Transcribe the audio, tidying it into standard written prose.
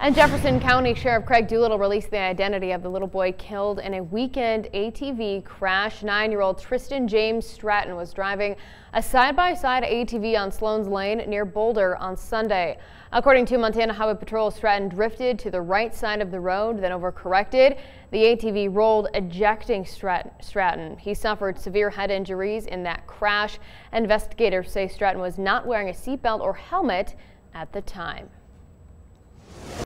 And Jefferson County Sheriff Craig Doolittle released the identity of the little boy killed in a weekend ATV crash. 9-year-old Tristan James Stratton was driving a side-by-side ATV on Sloan's Lane near Boulder on Sunday. According to Montana Highway Patrol, Stratton drifted to the right side of the road, then overcorrected. The ATV rolled, ejecting Stratton. He suffered severe head injuries in that crash. Investigators say Stratton was not wearing a seatbelt or helmet at the time.